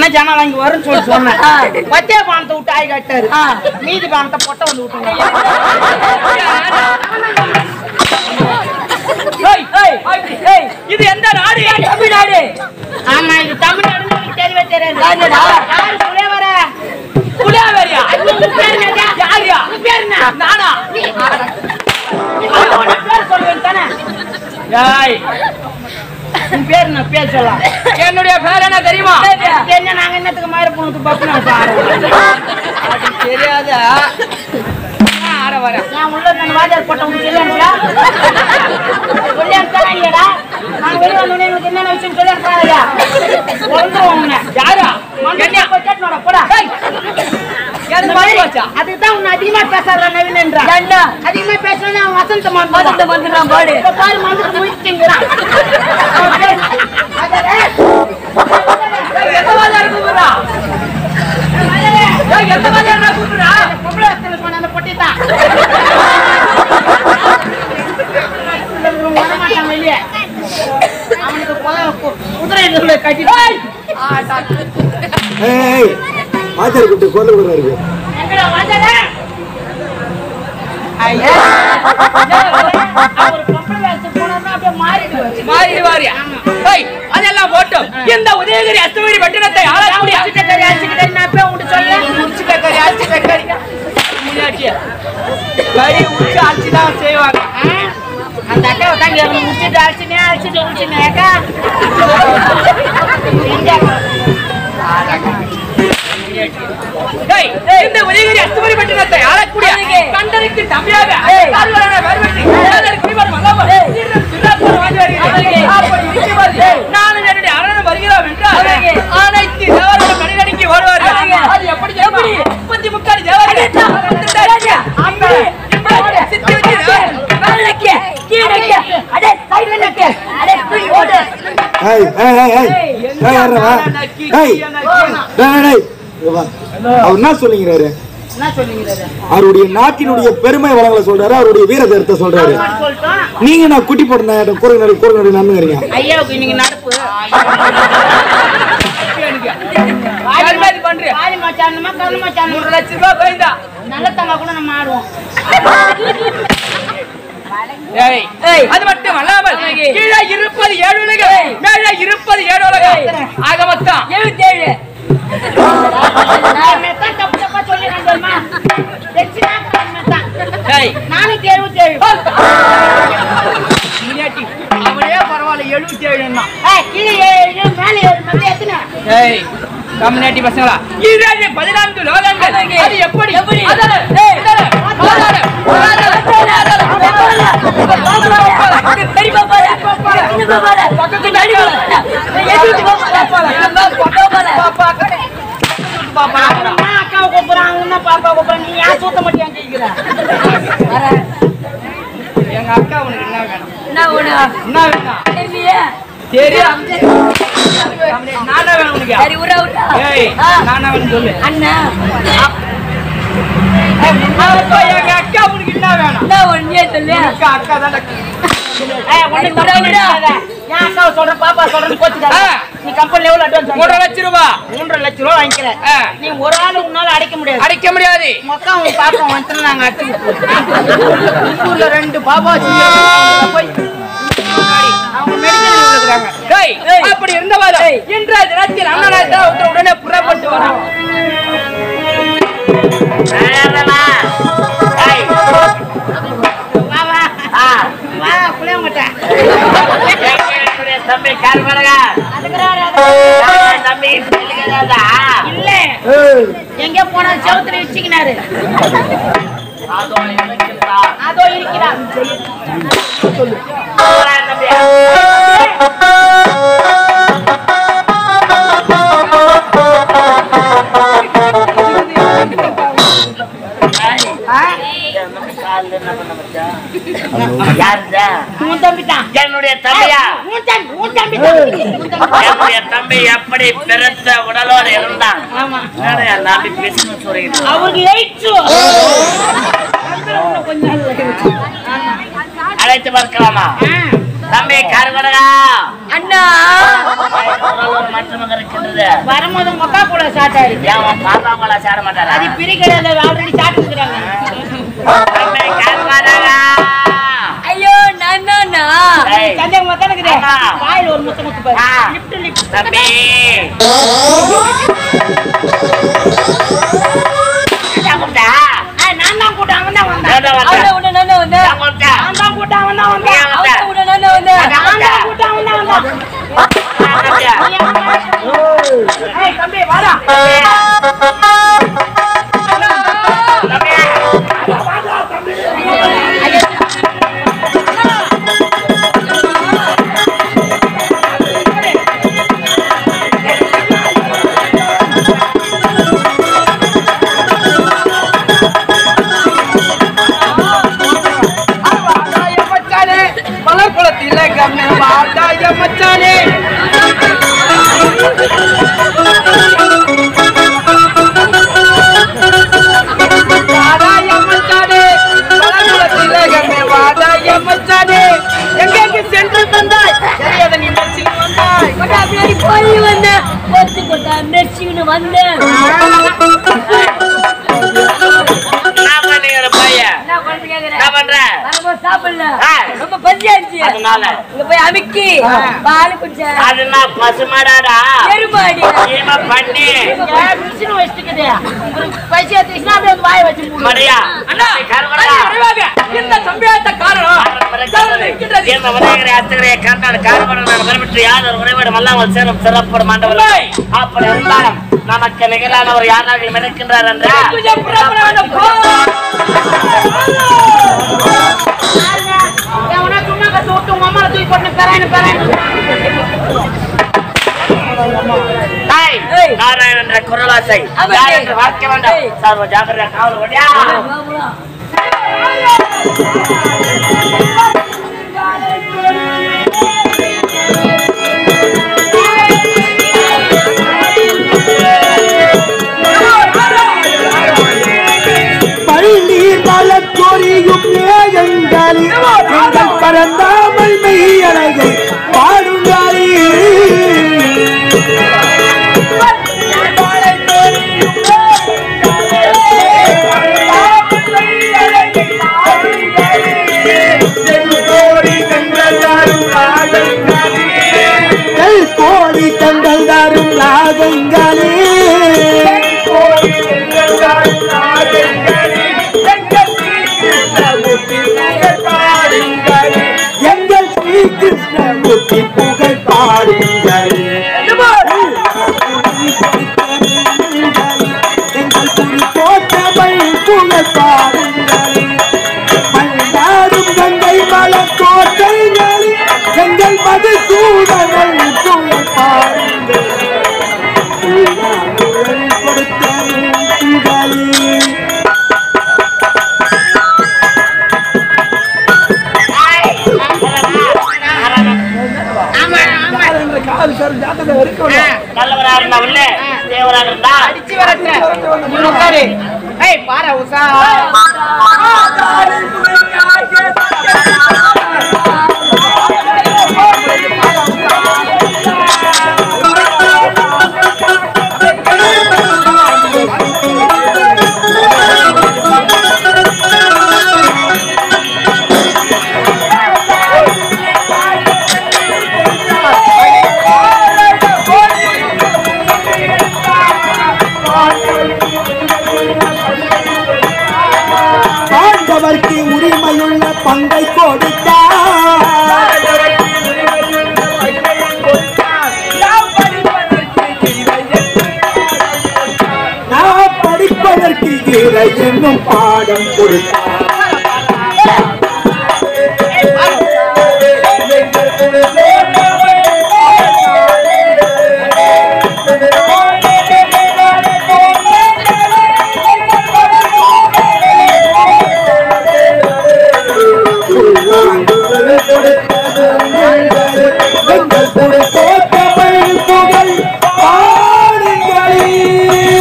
இன்னும் ஜனம் வாங்கி வரும்னு சொல்லி சொன்னேன். பச்சை பானத்தை விட்டு ஆய் கட்டாரு, மீதி பானத்தை பொட்டை வந்து விட்டுங்க. இது எந்த நாடு? தமிழ்நாடு. ஆமா, இது தமிழ்நாடு தெரியவே தெரியாது. புலியாவரியா? யாரியா? நானா? சொல்லுவேன் தானே. பேர் நான் பேர் சொல்லலாம். என்னுடைய பேர் என்ன தெரியுமா? என்ன நாங்க என்னத்துக்கு மாதிரி போனது பக்கம் தெரியாதா? நான் உள்ள வாஜர் போட்ட உங்களுக்கு இல்லையா? சொல்லியாடா நான் வெளியே வந்து எனக்கு என்னென்ன விஷயம் சொல்லியா? யாரா? போடா. அதுதான் உன்னை அதிகமா பேசாத நவீன் என்றா. அதிகமா பேசுனா வசந்த வந்துடுறான். பாரு வந்து முடிச்சுங்கிறான். அந்த பொட்டிதான் வெளியே அவனுக்கு குதிரை கட்டி அதெல்லாம் போட்டோம். இந்த உதயகிரி அஸ்தகிரி பட்டணத்தை ஆட்சிதான் செய்வாங்க. அந்த அட்டையை தாங்க முடிச்சுட்டு அழைச்சிட்டு முடிச்சுனாக்கா இந்த உதயகிரி அஸ்தகிரி பட்டணத்தை ஆளக்கூடிய கண்டனுக்கு தம்பியாக நானும் என்னுடைய அரணம் வருகிறோம் என்றால் அனைத்து தேவர்களும் மனிதனுக்கு வருவார்கள். அது எப்படி எப்படி 33 தேவர்கள் அவர் என்ன சொல்லுங்கிறாரு? அவருடைய நாட்டினுடைய பெருமை வளங்களை சொல்றாரு, அவருடைய வீர தரத்தை சொல்றாரு. நீங்க நான் குட்டி போட்டு கூறுநடு நம்புறீங்க. ஐயாவுக்கு நீங்க நடப்பு நல்ல தங்க கூட நம்ம ஆடுவோம். அது மட்டும் அல்லாமல் கீழே இருப்பது 7 உலகம், மேலே இருப்பது 7 உலகம். ஆக மொத்தம் 77. நானும் 77. அவனே பரவாயில்ல 77. கம்யூனிட்டி பசங்களா 14 லோகங்கள். அது எப்படி? அக்காவை கூப்பிடுறாங்க, பாப்பா கூப்பிடுறாங்க. நீ யார் சூத்த மாட்டியா கேட்கிற? எங்க அக்கா உனக்கு என்ன வேணும்? என்ன வேணும்? தெரியும். நானா வேணும் உனக்கு? நானா வேணும் சொல்லு. அண்ணா எங்க அக்கா உனக்கு என்ன வேணும்? ஒன்னே சொல்லு. அக்கா தான் சொல்ற பாப்பா சொல்றேன் கோச்சுக்காத. நீ கம்பெனில எவ்வளவு அட்வான்ஸ்? 3 லட்சம் ரூபாய். 3 லட்சம் ரூபாய் வாங்கிக்கிறேன். நீ ஒரு ஆளு உன்னால அடைக்க முடியாது. மொத்தம் அவங்க பாப்பா வந்து நாங்க அடிச்சு ஊர்ல 2 பாப்பா போய் அவங்க மெடிக்கல் இருக்கிறாங்க. அப்படி இருந்தவாறு இன்றைய தினத்தில் அண்ணனாய் உடனே புறப்பட்டு வரோம். தம்பி இல்ல எங்க போனா செவத்துல வச்சுக்கினாரு. அதோ இருக்கிறார். என்னுடைய தம்பி எப்படி பெருத்த உடலோடு இருந்தான். அழைத்து பார்க்கலாமா? தம்பி கருவடகா அண்ணா மற்றவங்க இருக்கின்றது வரும்போது மக்கா கூட சாட் ஆயிடுச்சு. ஏன் பாப்பா கூட சாட மாட்டாரா? அது பிரிக்கிறது ஆல்ரெடி சாப்பிட்டுக்கிறாங்க. தம்பி கருவடகா ஐயோ நானா சந்தேகம் மொத்தம் இருக்குது. ஆமா. வாயில் ஒரு முத்த முத்து பாரு. ஆ. லிப்ட் தம்பி கூப்பிட்டா நான் தான் கூட்டம் அவன் தான் வந்தான். நான் வந்தேன். அவன் உன்னை நான் வந்தேன். நான் கூப்பிட்டா நான் தான் கூட்டம் அவன் தான் வந்தான். ஏன் வந்த? அவன் உன்னை நான் வந்தேன். நான் நான் தான் கூட்டம் அவன் தான் வந்தான். ஏய் தம்பி வாடா. மலர்குளத்தில கண்ணு வாடாய மச்சானே வாடாய மச்சானே மலர்குளத்தில கண்ணு வாடாய மச்சானே எங்கெங்கு சென்று தந்தாய் எரியத நீ மெர்சின்னு வந்தாய் கொட்டா பின்னாடி போய் வந்தேன். ஒத்து கொட்டா மெர்சின்னு வந்தேன். என்ன குழந்தை கேக்குற? என்ன பண்ற? வரும்போது சாப்பிடல. ஆ. ரொம்ப பசியாச்சு. அதனால இங்க போய் அமுக்கி பால் குடிச்சேன். அது நான் பசுமாடாடா எருமாடி ஏமா பண்ணி மிஷின் வச்சுக்குது. ஒரு பசி எடுத்துச்சுன்னா அப்படியே வந்து வாயை வச்சு மூடு. மடியா அண்ணா கருவடகா நிறைவாக இந்த சம்பியாத்த காரணம் என்ன விநாயகரை அத்தகரை கண்டால் காரணம் வரவிட்டு யார் உறைவிட மல்லாமல் சேரும் சிறப்படும் ஆண்டவர்கள் அப்படி இருந்தாலும் நமக்கு நிகழானவர் யாராக மிதக்கின்றார் என்றால் எவனா சும்மா கத்து விட்டு உங்க அம்மாவை தூக்கி போட்டு பெறாயின்னு தாய் நாராயணன் என்ற குரலாசை யார் என்று பார்க்க வேண்டாம் சர்வ ஜாகிரதை காவல் ஓடியா பழநீர் மலச்சொரியும் மேகங்களி எங்கள் பரந்தாமல் மெய்யழகை பாடுங்களி கோடி தங்கள் தரும் ராகங்களே எங்கள் ஸ்ரீ கிருஷ்ணமூர்த்தி புகழ் பாடுங்கள் எங்கள் திருக்கோட்டமை புகழ் பாடுங்கள் மன்னாரும் கங்கை மலக்கோட்டைகளில் எங்கள் மதுசூதனை புகழ் பாடுங்கள் கொடுத்த புகழே நல்லவரா இருந்தா உள்ள தேவரா இருந்தா அடிச்சு வரட்டு. ஏய் பாரு உசா ஆண்டவர்க்கு உரிமையுள்ள பங்கை கொடுத்தார் நான் படிப்பதற்கு இறை என்னும் பாடம் கொடுத்தார்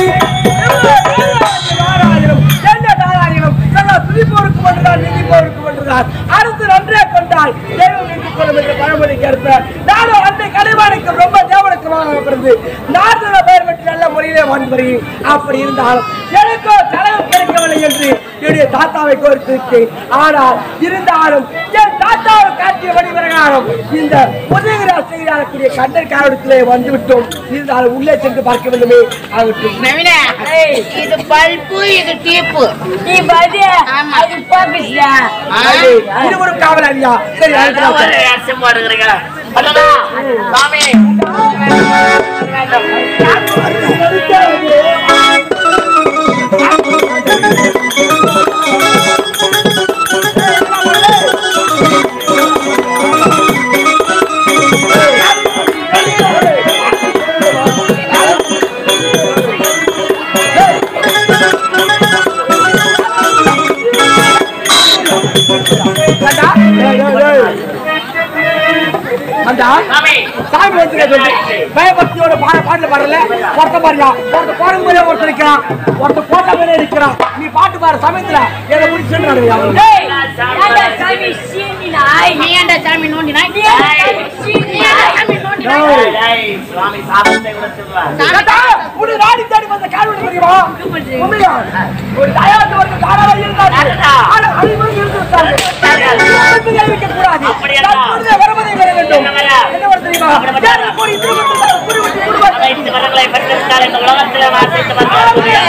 துதிப்போருக்கு மட்டும்தான் நிதிப்போருக்கு ஏற்ப நானும் அந்த கலைவானுக்கு ரொம்ப தேவனுக்குமாக பிறந்து நாட்டு பெயர் பெற்று நல்ல முறையிலே வாழ்ந்து வருகிறேன். அப்படி இருந்தாலும் எனக்கோ தலைவர் கிடைக்கவில்லை என்று என்னுடைய தாத்தாவை கோரித்திருக்கேன். ஆனால் இருந்தாலும் என் தாத்தாவை காட்டிய வழிவரகாரம் இந்த உதயகிராஜ் செய்யக்கூடிய கண்டர் காரணத்திலே வந்துவிட்டோம். இருந்தாலும் உள்ளே சென்று பார்க்க வேண்டுமே ஆகட்டும். நவீனா, இது பல்பு, இது டீப்பு. நீ பாதி அது பாபிஸ்யா. இது ஒரு காவலாளியா? சரி, சாமி பயபக்தியோட பாட்டுல பாடல ஒருத்த பாருயா, ஒருத்த போடும் போதே ஒருத்தர் இருக்கிறான், ஒருத்த போட்ட போதே இருக்கிறான். நீ பாட்டு பாரு சமயத்துல எதை முடிச்சு நீ ஏன்டா சாமி நோண்டினாய்? ராணி தேடி வந்த காரணம் தெரியுமா? ஒரு தயாரித்து வந்து தாராளம் இருந்தாரு. வருவதை வர வேண்டும். என்ன ஒரு தெரியுமா?